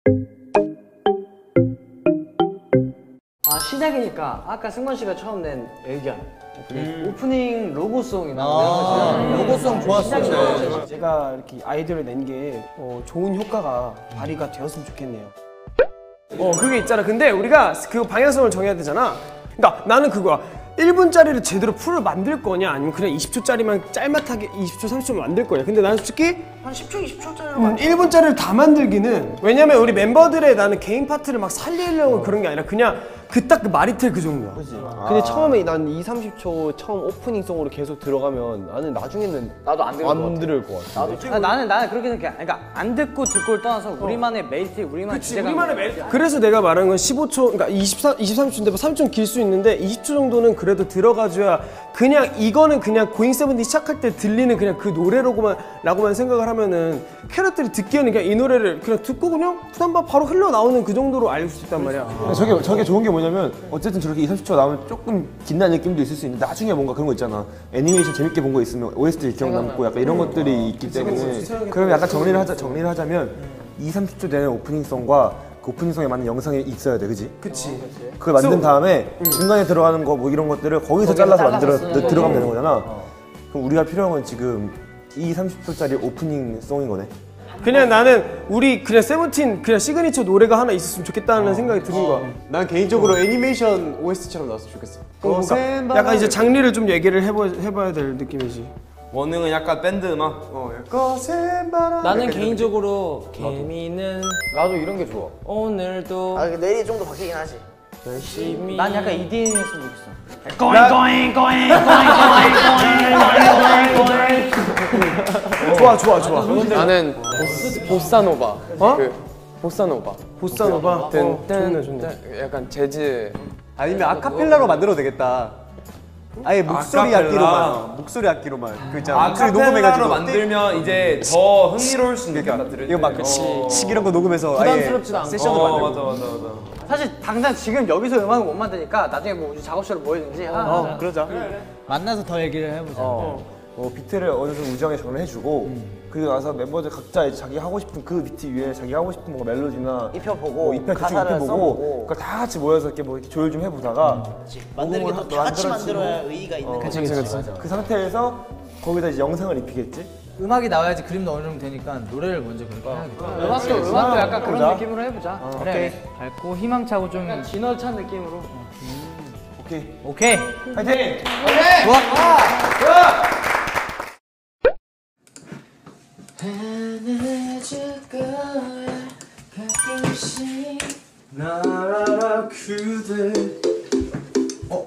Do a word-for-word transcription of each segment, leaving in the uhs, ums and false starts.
아 시작이니까 아까 승관 씨가 처음 낸 의견 오프닝, 음. 오프닝 로고송이나 아 로고송 좋았어요. 제가 이렇게 아이디어를 낸 게 어, 좋은 효과가 발휘가 되었으면 좋겠네요. 어 그게 있잖아. 근데 우리가 그 방향성을 정해야 되잖아. 그러니까 나는 그거야. 일 분짜리를 제대로 풀을 만들 거냐 아니면 그냥 이십 초짜리만 짤막하게 이십 초, 삼십 초만 만들 거냐. 근데 나는 솔직히 한 십 초, 이십 초짜리로 음, 일 분짜리를 다 만들기는 왜냐면 우리 멤버들의 나는 개인 파트를 막 살리려고 어. 그런 게 아니라 그냥 그 딱 그 마리텔 그 정도야. 그치. 아. 근데 처음에 난 이, 삼십 초 처음 오프닝송으로 계속 들어가면 나는 나중에는 나도 안 들을 것 같아. 들을 것 같아. 나도 아, 나는 나는 그렇게 생각해. 그러니까 안 듣고 듣고를 떠나서 우리만의 메리트, 우리만의 그치, 우리만의 메리트. 그래서 내가 말한 건 십오 초, 그러니까 이십삼, 이십삼 초인데 뭐 삼 초 길 수 있는데 이십 초 정도는 그래도 들어가줘야 그냥 이거는 그냥 고잉 세븐틴 시작할 때 들리는 그냥 그 노래로만 라고만 생각을 하면은 캐럿들이 듣기에는 그냥 이 노래를 그냥 듣고 그냥 부담바 바로 흘러나오는 그 정도로 알릴 수 있단 말이야. 어. 저게, 저게 좋은 게 뭐냐면 어쨌든 저렇게 이십, 삼십 초 나오면 조금 긴다는 느낌도 있을 수 있는데 나중에 뭔가 그런 거 있잖아. 애니메이션 재밌게 본 거 있으면 오에스티 기억 남고 약간 이런 것들이 있기 때문에 그러면 약간 정리를 하자, 정리를 하자면 이, 삼십 초 되는 오프닝송과 그 오프닝송에 맞는 영상이 있어야 돼, 그지? 그치. 그걸 만든 다음에 중간에 들어가는 거 뭐 이런 것들을 거기서 잘라서 만들어 들어가면 되는 거잖아. 어. 그럼 우리가 필요한 건 지금 이, 삼십 초짜리 오프닝송인 거네. 그냥 나는 우리 그냥 세븐틴 그냥 시그니처 노래가 하나 있었으면 좋겠다는 어. 생각이 드는 거야. 난 개인적으로 애니메이션 오에스티처럼 나왔으면 좋겠어. 어, 그러니까 약간 이제 장르를 좀 얘기를 해보, 해봐야 될 느낌이지. 원흥은 약간 밴드 음악. 어, 약간 나는 개인적으로 개미는 나도 이런 게 좋아. 오늘도 아 내일이 좀 더 바뀌긴 하지. 열심히. 난 약간 이디엠이었으면 좋겠어. 고잉 고잉 고잉 고잉 고잉. 좋아 좋아 좋아. 나는 보스, 보사노바. 어? 그 보사노바. 보사노바? 든, 어, 좋네 좋네. 약간 재즈. 아니면 아카펠라로 만들어도 되겠다. 아예 목소리 악기로만. 목소리 악기로만. 그 있잖아. 목소리 녹음해가지고 만들면 이제 더 흥미로울 수 있는 그러니까 이거 막 시, 시 이런 거 녹음해서 부담스럽지도 않고. 세션도 만들고. 맞아 맞아 맞아. 사실 당장 지금 여기서 음악을 못 만드니까 나중에 뭐 우리 작업실로 모이든지 하. 어, 그러자. 만나서 더 얘기를 해보자. 어. 어, 비트를 어느 정도 우정에 정리해주고 음. 그리고 나서 멤버들 각자 이제 자기 하고 싶은 그 비트 위에 자기 하고 싶은 뭐 멜로디나 입혀보고 뭐 입혀 대충 입혀보고 그걸 다 같이 모여서 이렇게 뭐 이렇게 조율 좀 해보다가 음. 만드는 게 또 다 같이 만들어야 의의가 있는 거지. 그치 그치 그 상태에서 거기다 이제 영상을 입히겠지? 음악이 나와야지 그림도 어느 정도 되니까 노래를 먼저 그렇게 해야겠다. 음악도 음악도 약간 그런 보자. 느낌으로 해보자. 어, 그래. 밝고 희망차고 좀 약간 진화 찬 느낌으로. 음. 오케이 오케이. 파이팅! 오케이. 좋아. 좋아. 해내줄 거야 가끔씩 나라 그대. 어?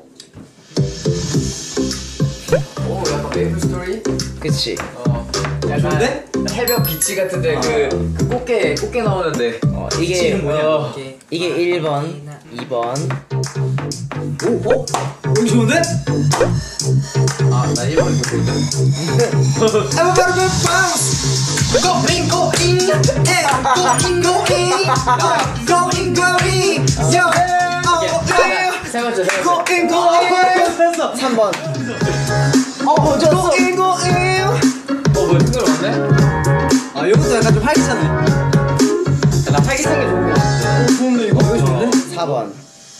오 약간 메이플 스토리? 그치. 어 좋은데? 해변 비치 같은데 그, 그 꽃게 꽃게 나오는데 어, 이게 이름 뭐냐? 어, 이게. 이게 일 번, 이 번. 오? 어? 여기 좋은데? 아나 일 번이 더 좋은데? Everybody bounce. Going going, going going, going going. Yo, 세 번째 세 번째 going going. 삼 번. 어, 좋았어. going going. 어 뭐야 뜬금없네? 아 이것도 약간 좀 활기차네. 나 활기찬 게 좋은 거 같아 오 좋은데 이거? 이거 좋은데? 사 번.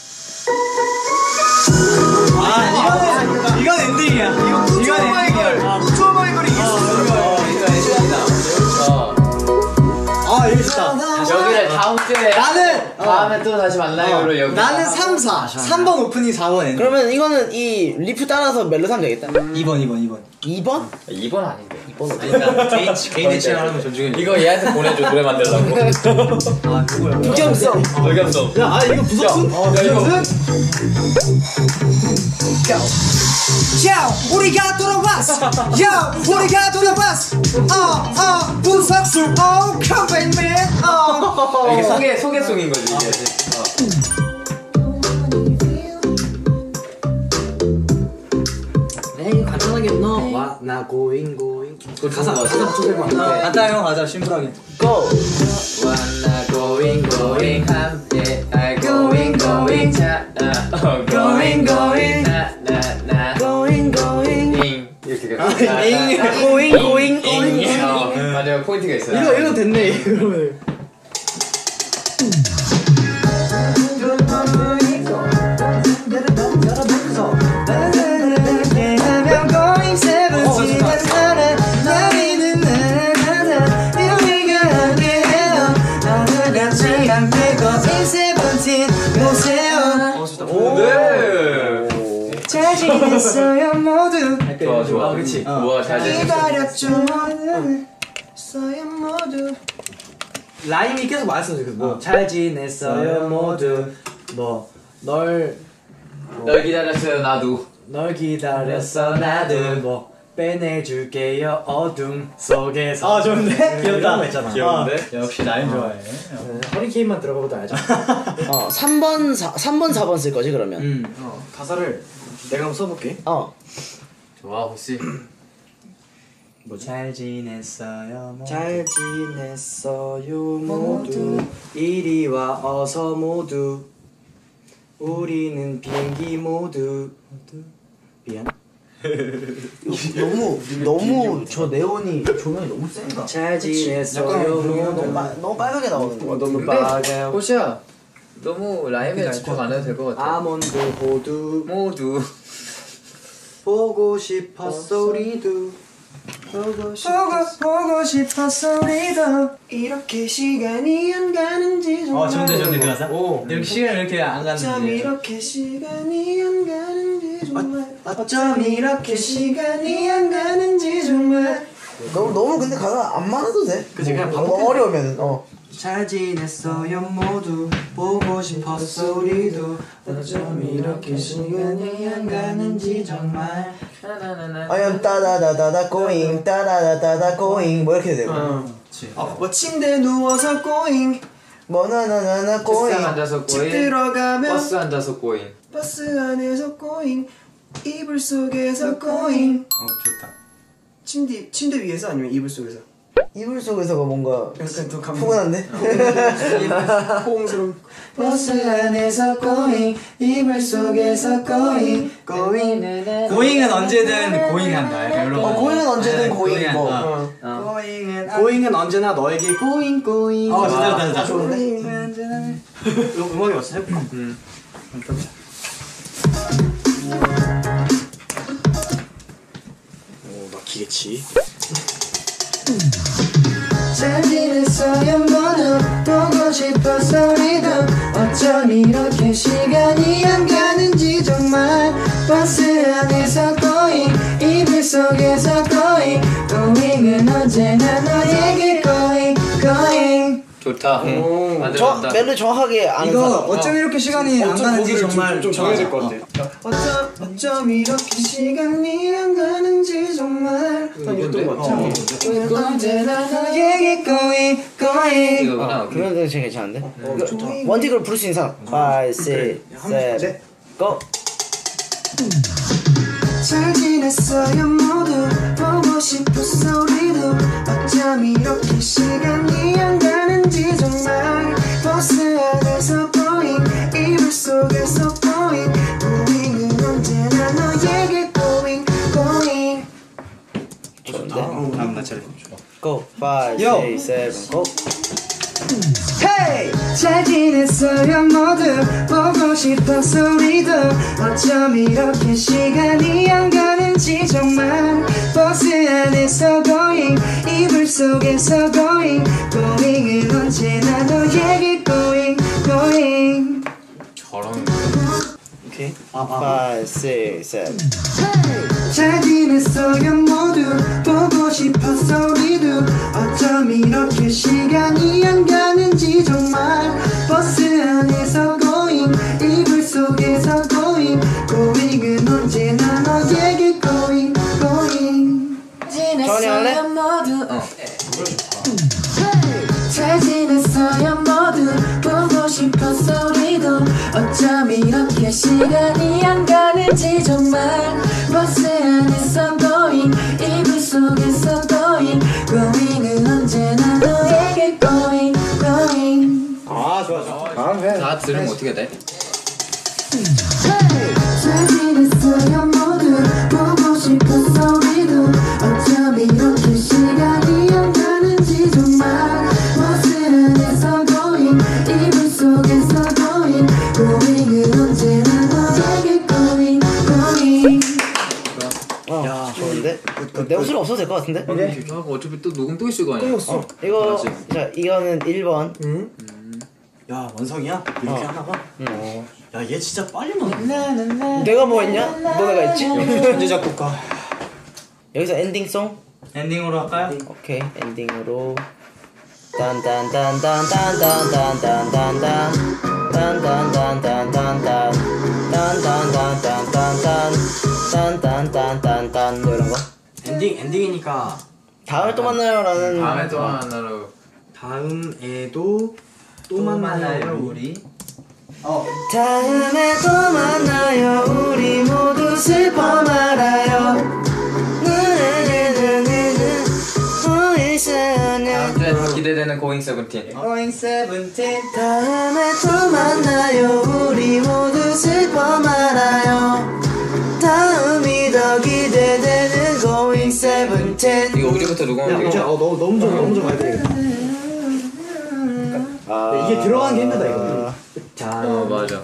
아 이거는 이건 엔딩이야. 이거 이건 엔딩이야. 투어마이 걸 이겼어. 아 이거 좋다. 여기를 다음 주에 나는 다음에 또 다시 만나요로 여기 나는 삼, 사. 삼 번 오프닝, 사 번 엔딩. 그러면 이거는 이 리프 따라서 멜로 하면 되겠다. 이 번, 이 번, 이 번. 이 번? 이 번 아닌데 이 번 개인 개인의 취향을 하는 건 존중해. 이거 얘한테 보내줘 노래 만들라고 아 그거야. 독점성. 의견성 야, 아 이거 부석순? 야 이거 야, 우리가 돌아왔어. 야, 우리가 돌아왔어. 어, 어, 부석순. Oh, come back, man. 어. 이게 소개 소개송인 거지 이게 에이, 간단하게 너와 나 고잉 고잉. 가사 가사 붙여줄 거 같아. 간단하게 형 가자 심플하게. Go. wanna going going 함께 I going going 자 어, going going 나나나 Going going. 잉 이렇게 가 잉. Going going going. 잉 어, 맞아요 포인트가 있어요 이거 이거 됐네 이거. 잘 지냈어요 모두. 좋아 좋아. 아, 그렇지. 우와 잘 지냈어. 기다렸죠 모두. 라임이 계속 맞았어. 뭐잘 지냈어요 모두. 뭐널 널 기다렸어요 나도. 널 기다렸어 나도. 뭐 빼내줄게요 어둠 속에서. 아 좋은데? 귀엽다. 있잖아. 귀여운데? 역시 라임 좋아해. 허리케인만 들어가고도 알죠. 어, 삼 번, 사, 삼 번, 사 번 쓸 거지 그러면. 음, 어, 가사를 내가 한번 써볼게. 어. 좋아 혹시. 뭐지? 잘 지냈어요 모두. 잘 지냈어요 모두. 이리 와 어서 모두. 우리는 비행기 모두. 미안. 너무 너무 저 네온이 조명이 너무 센가? 잘 지냈어요 너무, 모두. 빨- 너무 빨갛게 나오는데. 너무 빨개요. 호시야 너무 라임에 집착 안 해도 될 것 같아. 아몬드 호두 모두. 보고 싶었어 우리도. 보고 싶었어 보고 싶었어 우리도. 이렇게 시간이 안 가는지 정말. 어 좋은데 좋은데 그 가사? 오. 이렇게 시간이 이렇게 안 어쩜 가는지. 이렇게 시간이 안 가는지 정말. 어쩜 이렇게 시간이 안 가는지 정말. 너무 너무 근데 가사 안 많아도 돼. 그치, 그냥 너무 반복해. 어려우면 어. 잘 지냈어요 모두. 보고 싶었어 우리도. 어쩜 이렇게 시간이 안 가는지 정말. 아니면 따다다다다 꼬잉 따다다다다 꼬잉 뭐 이렇게 되고. 어. 뭐 침대에 누워서 꼬잉. 뭐 나나나나 꼬잉. 책상 앉아서 집 꼬잉. 들어가면 버스 앉아서 꼬잉. 버스 안에서 꼬잉. 이불 속에서 꼬잉. 어 좋다. 침대 침대 위에서 아니면 이불 속에서? 이불 속에서가 뭔가 약간 더 감. 푸근한데? 포옹스러운. 버스 안에서 꼬잉. 이불 속에서 꼬잉. 꼬잉. 고잉은 언제든 고잉한다. 약간 이런 거. 어, 고잉은 언제든 네, 고잉, 뭐. 어. 어. 꼬잉은 꼬잉은 언제나 너에게 꼬잉 꼬잉. 어, 좋다, 좋다, 좋다. 좋은데? 꼬잉은 언제나. 음- 음악이 왔어 해볼까? 음. 오 막히겠지. 잘 지냈어요 모두. 보고 싶었어 우리도. 어쩜 이렇게 시간이 안 가는지 정말. 버스 안에서 꼬잉. 이불 속에서 꼬잉. 꼬잉은 언제나 너에게 꼬잉 꼬잉. 좋다. 저 만들었다. 멜로디 정확하게 아는 이거 사람. 어쩜 이렇게 시간이 안 가는지 정말 좀 정해야 될 것 같아. 어쩜 어쩜 이렇게 시간이 안 가는지 정말. 이건데? 꼬잉 언제나 너에게 꼬잉 꼬잉. 이거구나. 오케이. 그런 거 되게 괜찮은데? 이거 원틱으로 부를 수 있는 사람. 오, 육, 칠, 고! 잘 지냈어요 모두. 보고 싶었어 우리도. 어쩜 이렇게 시간이 안 가는지 정말. 버스 안에서 꼬잉. 이불 속에서 꼬잉. 꼬잉은 언제나 너에게 꼬잉 꼬잉. 좋은데? 다음 나 차례. 고! 오, 육, 칠, 고! Hey! 잘 지냈어요 모두. 보고 싶었어 우리도. 어쩜 이렇게 시간이 안 가는지 정말. 버스 안에서 going. 이불 속에서 going. going은 언제나 너에게 going going. 저런. 오케이. 오, 육, 칠, 잘 지냈어요 모두. 보고 싶었어 우리도. 어쩜 이렇게 시간이 안 가는지 정말. 버스 안에서 going. 이불 속에서 going. going은 언제나 너에게 going going. 전이 할래? 어. 잘 지냈어요 모두. 보고 싶었어 우리도. 어쩜 이렇게 시간이 안 가는지 정말. 버스 안에서 going. 이불 속에서 going. going은 언제나 너에게 going going. 아, 좋아, 좋아. 다 들으면 어떻게 돼? 잘 지냈어요 모두. 보고 싶었어 우리도. 어쩜 이렇게 시간이 안 가는지 정말. 버스 안에서 going. 이불 될 것 같은데? 이렇게 하고 어차피 또 녹음 또 있을 거 아니야. 어, 이거 자 이거는 일 번. 야 원성이야? 이렇게 하나 봐. 어. 야 얘 진짜 빨리 먹네. 내가 뭐 했냐? 너네가 했지? 현재 작곡가. 여기서 엔딩송? 엔딩으로 할까요? 오케이 엔딩으로 딴딴딴딴딴딴딴딴딴딴 딴딴딴딴딴딴 딴딴딴딴딴딴 뭐 이런 거? 엔딩 엔딩이니까 다음에 또 만나요라는 다음에 또 만나러. 다음에도 또 만나요 우리. 다음에 또 만나요 우리 모두 슬퍼 말아요 다음 주에 더 기대되는 고잉 세븐틴. Going Seventeen 다음에 또 만나요 우리 모두 슬퍼 말아요 다음이 더 기대되는 Going Seventeen 이거 우리부터 녹음하면 이제 되겠다. 어 너무 너무 좀 너무 좀 해야겠다. 이게 들어가는 게 힘들다 이거. 어 맞아.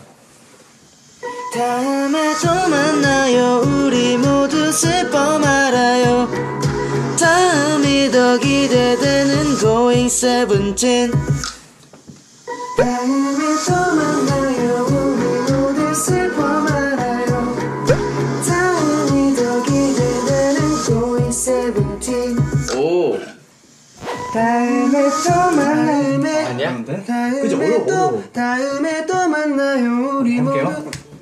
다음에 또 만나요 우리 모두 슬퍼 말아요 다음이 더 기대되는 Going Seventeen 다음에 또 만나요 우리 모두 슬퍼 말아요 다음이 더 기대되는 Going Seventeen 오. 다음에 또 만나요 아니야? 다음에 또 다음에 또 만나요 우리 모두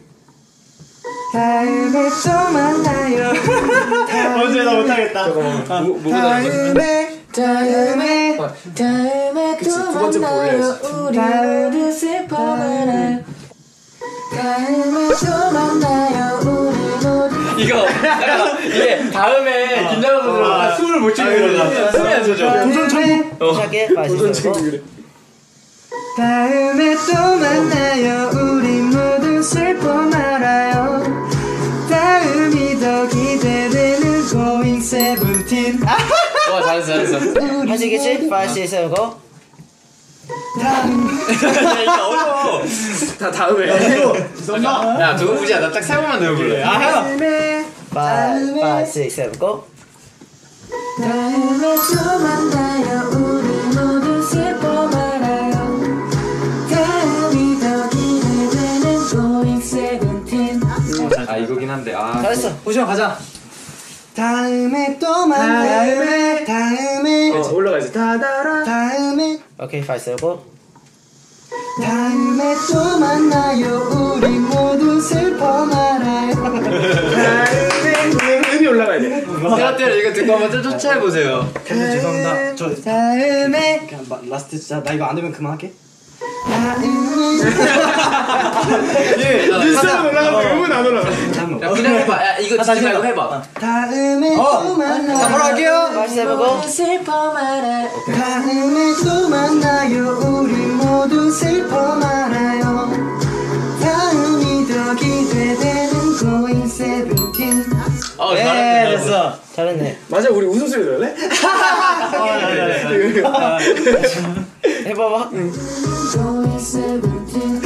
다음에 또 만나요 어제 나 못하겠다. 다음에 다음에 다음에 또 만나요 우리 모두 슬퍼 말아요 다음에 또 만나요 우리 모두 이거 잠깐만. 이게 다음에 긴장하고 들어가 숨을 못 쉬게 들어가. 숨이 안 쉬어져. 도전 천국 시작해 도전 천국 다음에 또 만나요 우리 모두 슬퍼 말아요 다음이 더 기대되는 Going Seventeen 와 잘했어 잘했어. 하시겠지? five, six, seven, go 이게 어려워. 다 다음에. 야 두고 보자. 나 딱 세 번만 넣어볼래. 아 해봐. five, five, six, seven, go 다음에 또 만나요 우리 모두 슬퍼 말아요 다음이 더 기대되는 Going Seventeen 아 이거긴 한데. 아 잘했어 호시형 가자. 다음에 또 만나요 다음에 어, 올라가야지. 다다라 다음에 오케이 five, seven, go 다음에 또 만나요 우리 모두 슬퍼 말아요 다음에 음이 올라가야 돼. 세라떼를 이거 듣고 한번 좀 쫓아해 보세요. 죄송합니다. 저 다음에 그냥 마, 라스트 진짜 나 이거 안 되면 그만할게. 뉴스는 올라가고 음은 안 올라가. 야 그냥 해봐. 야 이거 듣지 말고 해봐. 다음에 또 만나요 자, 바로 할게요. 다시 해보고 슬퍼 말아요 다음에 또 만나요 우리 모두 슬퍼 말아요 다음이 더 기대되는 Going Seventeen 어 네, 잘했네. 됐어. 잘했네 맞아, 우리 웃음소리 넣을래? 해봐봐 Going Seventeen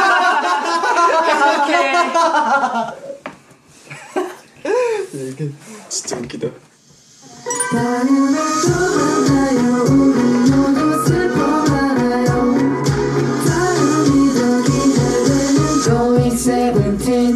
진짜 웃기다. 다음에 또 만나요 우리 모두 슬퍼 말아요 다음이 더 기대되는 Going Seventeen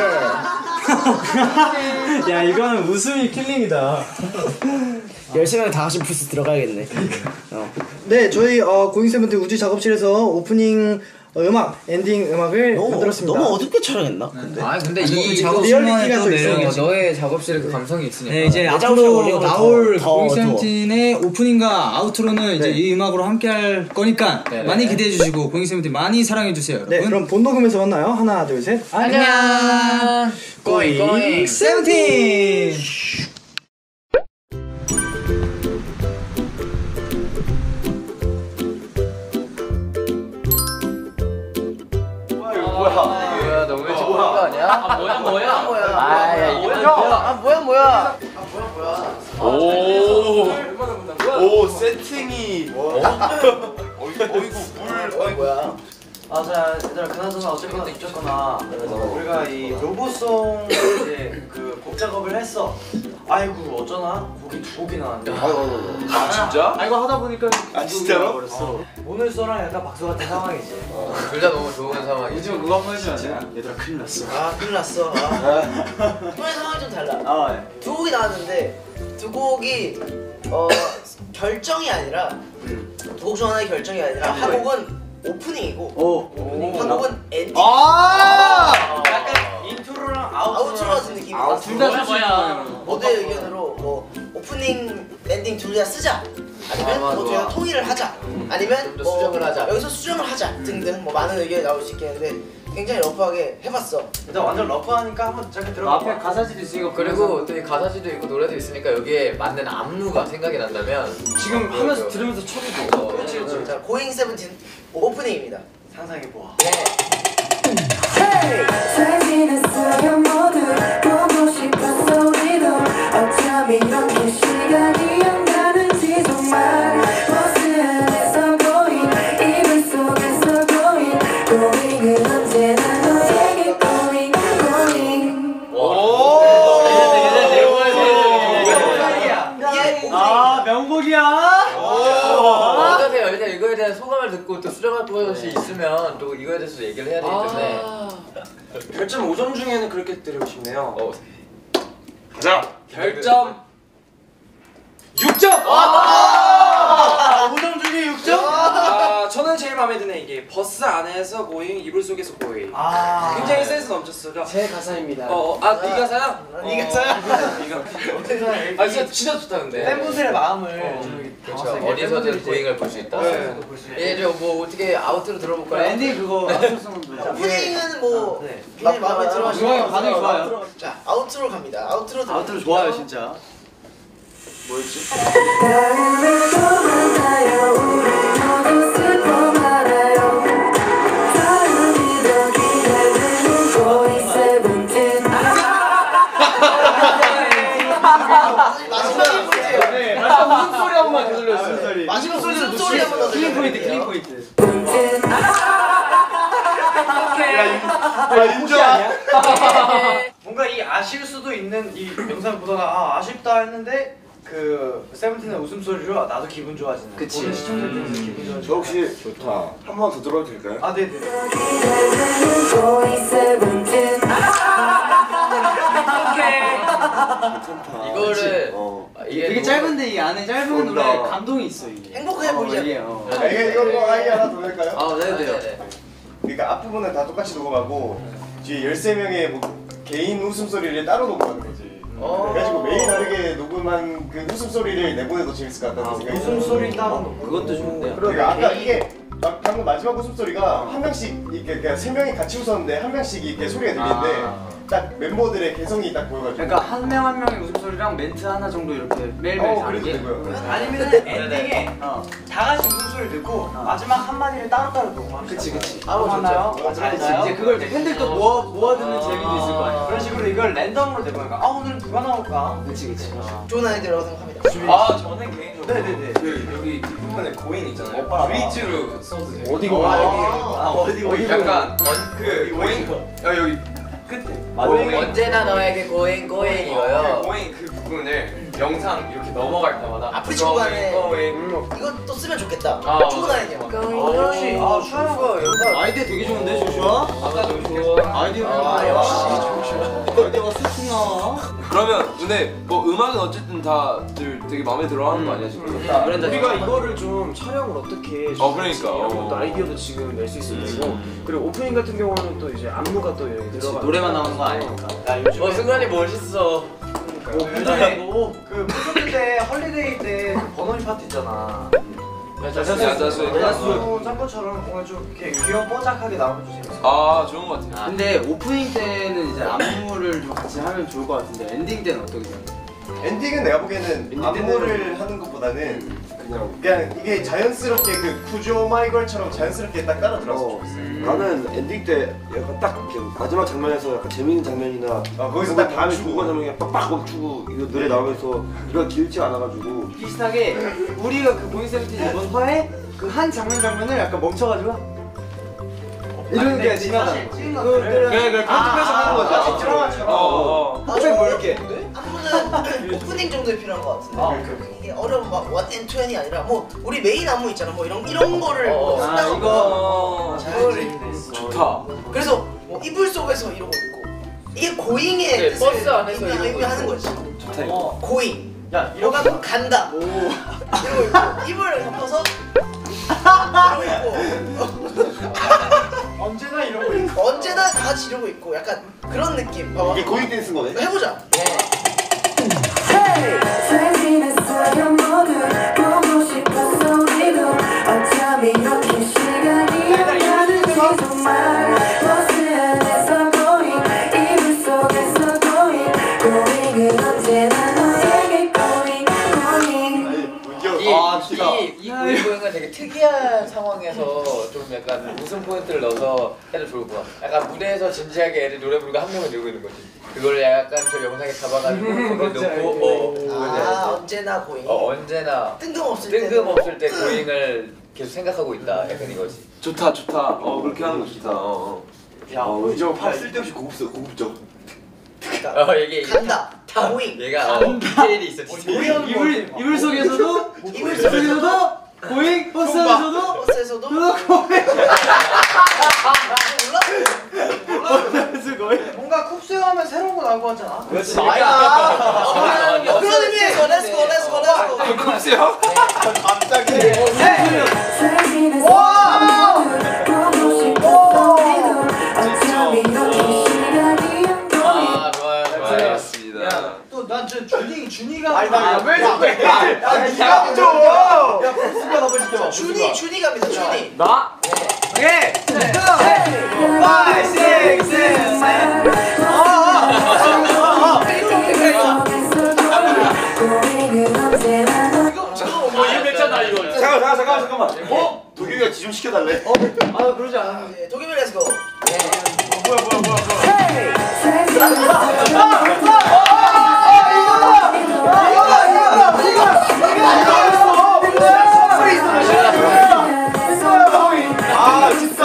야 이거는 웃음이 킬링이다. 열심히 하면 다 같이 부스 들어가야겠네 어. 네 저희 어, 고잉 세븐틴 우주 작업실에서 오프닝 어, 음악 엔딩 음악을 만들었습니다. 너무 어둡게 촬영했나? 아 근데 이 리얼리티가 또 매력이 있어. 너의 작업실에 그 감성이 있으니까. 네 이제 내 작업실 앞으로 올리고 나올 더, 더 고잉 어두워. 세븐틴의 오프닝과 아우트로는 이제 이 음악으로 함께 할 거니까 네네. 많이 기대해 주시고 고잉 세븐틴 많이 사랑해 주세요 여러분. 네 그럼 본 녹음에서 만나요. 하나 둘 셋. 안녕. 고잉 고잉. 세븐틴. 뭐야 너무 일찍 보는 거 아니야? 아 뭐야 뭐야 뭐야. 아야 이거 뭐야? 아 뭐야 뭐야. 오, 오 세팅이. 어이구 어이구 물. 뭐야? 아, 자, 얘들아, 그나저나 어쨌거나 어쨌거나 그래서 우리가 이 로보송 이제 그 곡 작업을 했어. 아이고 어쩌나 고기 두 곡이 나왔는데. 아 진짜? 아 이거 하다 보니까 아 진짜로? 버렸어. 오늘 써랑 약간 박수 같은 상황이지. 둘 다 너무 좋은 상황이지. 요즘 그거 한번 해주면 안 돼? 얘들아 큰일 났어. 아 큰일 났어. 아. 이번에 상황이 좀 달라. 아 예. 두 곡이 나왔는데 두 곡이 어 결정이 아니라 두 곡 중 하나의 결정이 아니라 한 곡은 오프닝이고 오. 한 곡은 엔딩. 아. 약간 인트로랑 아웃트로 아웃트로 같은 느낌이야. 둘다 좋아. 모두의 의견으로 뭐 오프닝, 엔딩 둘 다 쓰자. 아니면 아, 뭐 둘 다 통일을 하자. 아니면 좀더 뭐 수정을 하자. 여기서 수정을 하자 등등 뭐 많은 의견이 나올 수 있겠는데 굉장히 러프하게 해봤어. 일단 완전 러프하니까 한번 짧게 그 들어봐. 앞에 가사지도 있으니까 그리고 또 이 가사지도 있고 노래도 있으니까 여기에 맞는 안무가 생각이 난다면 지금 하면서 들으면서 춰도 어, 그렇지 그렇지. 자 고잉 세븐틴 오프닝입니다. 상상해보아. 네. 잘 지냈어요 모두 보고 싶었어 우리도 어쩜 이렇게 시간이 안 가는지 정말 버스 안에서 고잉 이불 속에서 고잉 고잉은 언제나 너에게 고잉 고잉 아 명곡이야. 어떠세요? 일단 이거에 대한 소감을 듣고 또 수정할 것이 있으면 또 이거에 대해서 얘기를 해야 되기 때문에 별점 오 점 중에는 그렇게 드리고 싶네요. 어. 가자. 별점 육 점. 오 점 중에 육 점? 아 저는 제일 마음에 드는 이게 버스 안에서 고잉 이불 속에서 고잉. 아 굉장히 센스 넘쳤어요. 제 가사입니다. 어아 네 가사야? 네 가사야? 아 진짜 진짜 좋다 근데 팬분들의 마음을 그렇죠. 어디서든 고잉을 볼 수 있다. 예, 저뭐 어떻게 아웃으로 들어볼까요? 엔딩 그거 자 오프닝은 뭐 굉장히 마음에 들어 아, 좋아요. 하시는 반응 좋아요. 자 아웃트로 갑니다. 아웃트로 아웃트로 좋아요 진짜. 다음을 또 만나요 우리 모두 슬퍼 말아요 다음이 더 기다리는 고잉 세븐틴 마지막 포인트예요. 네. 마지막 무슨 소리 한 번만 더 들려주세요. 마지막 무슨 소리 한번 더 클린 포인트, 들려주세요. 클린 포인트. 야 인정. 뭔가 이 아실 수도 있는 이 영상 보다가 아 아쉽다 했는데 그 세븐틴의 웃음소리로 나도 기분 좋아지는. 그치. 보는 시청자들도 기분 좋아지는. 저 혹시 좋다. 한 번 더 들어도 될까요? 아 네네. 기다리는 고잉 세븐틴 이거를 어. 아, 이게 되게 너무- 짧은데 이 안에 짧은 그런다. 노래 감동이 있어 이게. 행복해 보이지 않아요? 이게, 어. 아, 이게 이거 뭐 아이 하나 더 할까요? 아 네네. 네네. 그러니까 앞부분은 다 똑같이 녹음하고 뒤에 열세 명의 뭐 개인 웃음소리를 따로 녹음하는 거지. 어. 그래가지고 매일 다르게 녹음한 그 웃음소리를 내보내도 재밌을 것 같다는 생각이 들어요. 웃음소리 따로. 그것도 좋은데요. 그러니까 아까 이게 막 방금 마지막 웃음소리가 한 명씩 이렇게 그러니까 세 명이 같이 웃었는데 한 명씩 이렇게 소리가 들리는데 딱 멤버들의 개성이 딱 보여가지고. 그러니까 한 명 한 명의 웃음소리랑 멘트 하나 정도 이렇게 매일매일 어, 다르게. 그래도 되고요. 아니면 엔딩에 어. 다 같이 웃음소리 듣고 마지막 한 마디를 따로따로 녹음합시다. 그치 그치. 아, 맞나요? 좋죠. 맞아요. 이제 그걸 이제 팬들도 모아 모아 듣는 재미도 있을 거 아니야. 그런 식으로 이걸 랜덤으로 내보니까 아 오늘은 누가 나올까? 그치 그치. 좋은 아이디어라고 생각합니다. 아 저는 개인적으로 네네네. 그 여기 뒷부분에 고잉 있잖아요. 브릿지로 써도 돼요. 어디고? 아 어디 어디 약간 언, 그 고잉 아 여기 끝에. 고잉 언제나 너에게 고잉 고잉 이거요. 고잉 그 부분을 영상 이렇게 넘어갈 때마다 앞으로 중간에 고잉 이것도 쓰면 좋겠다. 아, 좋은 아이디어. 아 역시 아 슈아가 여기가 아이디어 되게 좋은데 조슈아? 아까 좀 좋아. 아이디어. 아, 역시 아이디어가 쑥쑥 나와. 그러면 근데 뭐 음악은 어쨌든 다들 되게 마음에 들어하는 거 아니야 지금? 우리가 이거를 좀 촬영을 어떻게 해줄지 어, 그러니까, 이런 어. 것도 아이디어도 지금 낼 수 있을 거고 그리고 오프닝 같은 경우는 또 이제 안무가 또 여기 들어가 노래만 나오는 거 아니니까. 야 요즘 어 승관이 멋있어. 요즘에 그 콘서트 때 헐리데이 때 그 버너리 파티 있잖아. 야자수 야자수 야자수 짠 것처럼 뭔가 좀 이렇게 귀여운 뽀짝하게 나오면 좀 재밌어. 아 좋은 거 같아요. 근데 오프닝 때는 이제 안무를 좀 같이 하면 좋을 것 같은데 엔딩 때는 어떻게 생각해? 엔딩은 내가 보기에는 안무를 하는 것보다는 그냥 그냥 이게 자연스럽게 그 구조 마이걸처럼 자연스럽게 딱 따라 들어서 좋겠어. 나는 엔딩 때 약간 딱 이렇게 마지막 장면에서 약간 재밌는 장면이나 아, 거기서 뭔가 딱 다음에 멈추고. 궁금한 장면이 빡빡 멈추고 이거 노래 나오면서 이거 길지 않아가지고 비슷하게 우리가 그 보잉 세븐틴 이번 화에 그 한 장면 장면을 약간 멈춰가지고 이런 게 지나가는 거. 찍은 그 거를 그래 그래 편집해서 하는 거죠. 드라마처럼. 어, 어. 갑자기 뭐 이렇게 안무는 이거는 오프닝 정도에 필요한 것 같은데. 아, 이게 어려운 막 one and two이 아니라 뭐 우리 메인 안무 있잖아. 뭐 이런 이런 거를 어, 뭐 아 쓴다고 이거 그거를 좋다. 그래서 뭐 이불 속에서 이러고 있고 이게 고잉의 네, 뜻을 버스 안에서 의미- 이러고 의미하는 있고. 거지. 좋다 이거. 어, 고잉. 야 이러가 뭐 간다. 이러고 있고 이불을 덮어서 이러고 있고 언제나 이러고 있고 언제나 다 같이 이러고 있고 약간 그런 느낌. 봐봐. 이게 고잉 댄스인 거네. 해보자. 잘 지냈어요 모두 보고 싶었어 우리도 어쩜 이렇게 시간이 가는지 정말 버스 안에서 고잉 이불 속에서 고잉 고잉은 언제나 너에게 고잉 고잉 이, 아, 진짜. 이, 이 고잉고잉은 되게 특이한 상황에서 좀 약간 웃음 포인트를 넣어서 해도 좋을 것 같아. 약간 무대에서 진지하게 애들 노래 부르고 한 명은 이러고 있는 거지. 그걸 약간 저 영상에 잡아가지고 거기 놓고 어, 뭔지 아 알지? 언제나 고잉. 어, 언제나 뜬금없을 때. 뜬금없을 때 고잉을 계속 생각하고 있다. 약간 이거지. 좋다 좋다. 어 그렇게 하는 거 좋다. 어, 어. 야, 어, 이거 팝 쓸데없이 고급져, 고급져. 그러니까 어 이게 이게 간다. 다 고잉. 얘가 어, 디테일이 있어. 디테일. 이불 이불 속에서도 이불 속에서도 고잉 버스 안에서도 버스에서도 고잉 몰라? 뭔가 쿱스하면 새로운 거 나올 것 같잖아. 그렇지. 어, 그런 의미에서 렛츠고 렛츠고 렛츠고. 컵스요? 갑자기. 잘 지냈어요 모두 보고 싶었어 우리도 어쩜 이렇게 시간이 아 좋아요 좋아요. 알겠습니다. 또난저 준이 준이가 아니, 나 왜 자꾸 해? 야, 니가 좀. 야, 복수가 한번 시켜봐. 준이 준이 갑니다 준이. 나 오케이 파이브 식스 세븐 뭐 이거 괜찮다 이거. 잠깐만, 잠깐만, 잠깐만, 잠깐만. 어? 도겸이가 지좀 시켜달래. 어? 아 그러지 않아. 네, 도겸이 렛츠고. 뭐야, 뭐야, 뭐야, 뭐야. 아, 진짜.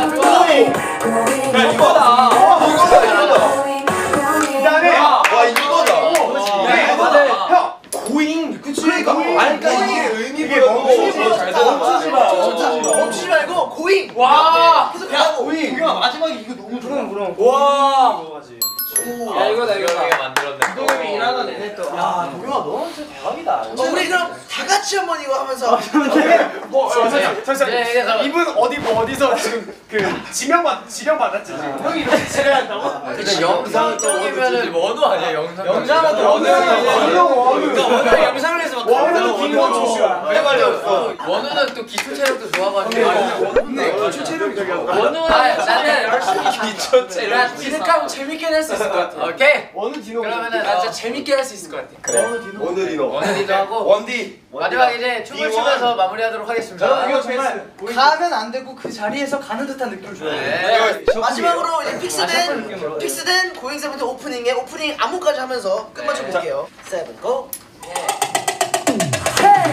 야, 이거다. 이거다, 이거다. 그다음에 와 이거다. 야, 이거다. 형, 고잉. 그치. 그러니까. 아니, 그러니까 이게 의미가 멈추지 마. 잘 멈추지 마. 멈추지 마. 멈추지 말고 고잉. 와. 계속 가고. 고잉. 도겸아 마지막에 이거 너무 좋아. 그럼 와. 야 이거다 이거다 만들었네. 도겸이 일하다 내내 또. 야 도겸아 너 진짜 대박이다. 어, 우리 그럼 다 같이 한번 이거 하면서. 뭐, 잠시만, 잠시만. 네, 네, 잠깐만. 이분 어디 뭐 어디서 지금 그 지명 받 지명 받았지 지금. 형이 이렇게 지내한다고? 근데 영상 쪽이면은 원우 아니야 영상. 영상은 원우 그러니까 원우 영상을 해서 막 원우는 김건주 씨야. 내 말이었어. 원우는 또 기초 체력도 좋아가지고. 근데 기초 체력이 원우는 나는 열심히 기초 체력. 나 디스카운 재밌게 낼 수 있을 것 같아. 오케이. 원우 디노. 그러면은 나 진짜 재밌게 할 수 있을 것 같아. 그래. 원우 디노. 원우디도 하고 원디. 마지막 이제 춤을 추면서 마무리하도록 하겠습니다. 이거 정말 가면 안 되고 그 자리에서 가는 듯한 느낌을 줘야 돼. 네. 마지막으로 이제 아, 픽스된 픽스된 고잉 세븐틴 오프닝의 오프닝 안무까지 하면서 끝마쳐 볼게요. 세븐 고.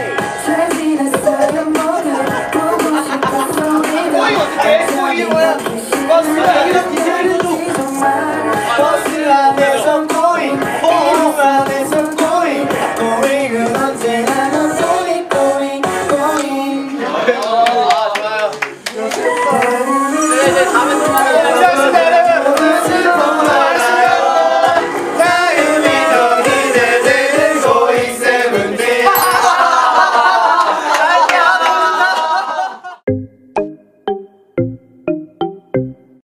잘 지냈어요 모두 보고 싶었어 우리도 어떻게? 어쩜 이렇게